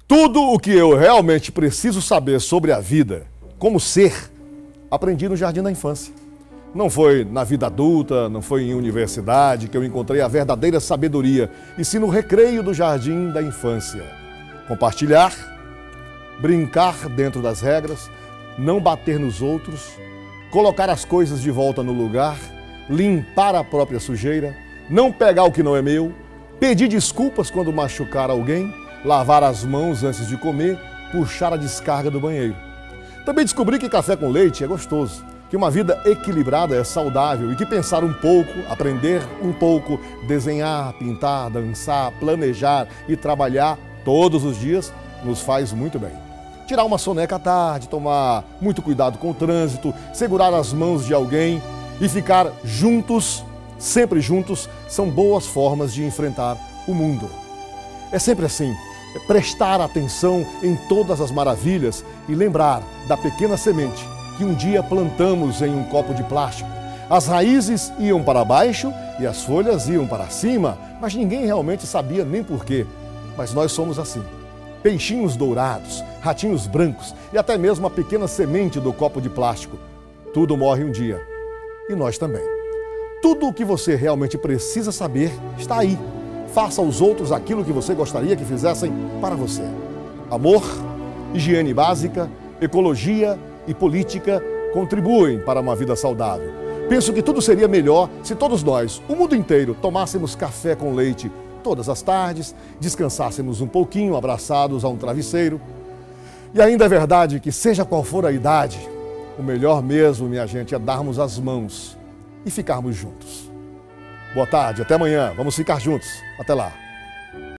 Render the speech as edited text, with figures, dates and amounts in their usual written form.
Tudo o que eu realmente preciso saber sobre a vida, como ser, aprendi no jardim da infância. Não foi na vida adulta, não foi em universidade que eu encontrei a verdadeira sabedoria, e sim no recreio do jardim da infância. Compartilhar, brincar dentro das regras, não bater nos outros, colocar as coisas de volta no lugar, limpar a própria sujeira, não pegar o que não é meu, pedir desculpas quando machucar alguém, lavar as mãos antes de comer, puxar a descarga do banheiro. Também descobri que café com leite é gostoso, que uma vida equilibrada é saudável e que pensar um pouco, aprender um pouco, desenhar, pintar, dançar, planejar e trabalhar todos os dias nos faz muito bem. Tirar uma soneca à tarde, tomar muito cuidado com o trânsito, segurar as mãos de alguém e ficar juntos, sempre juntos, são boas formas de enfrentar o mundo. É sempre assim, prestar atenção em todas as maravilhas e lembrar da pequena semente que um dia plantamos em um copo de plástico. As raízes iam para baixo e as folhas iam para cima, mas ninguém realmente sabia nem porquê. Mas nós somos assim. Peixinhos dourados, ratinhos brancos e até mesmo a pequena semente do copo de plástico. Tudo morre um dia. E nós também. Tudo o que você realmente precisa saber está aí. Faça aos outros aquilo que você gostaria que fizessem para você. Amor, higiene básica, ecologia e política contribuem para uma vida saudável. Penso que tudo seria melhor se todos nós, o mundo inteiro, tomássemos café com leite todas as tardes, descansássemos um pouquinho abraçados a um travesseiro. E ainda é verdade que, seja qual for a idade, o melhor mesmo, minha gente, é darmos as mãos e ficarmos juntos. Boa tarde, até amanhã. Vamos ficar juntos. Até lá.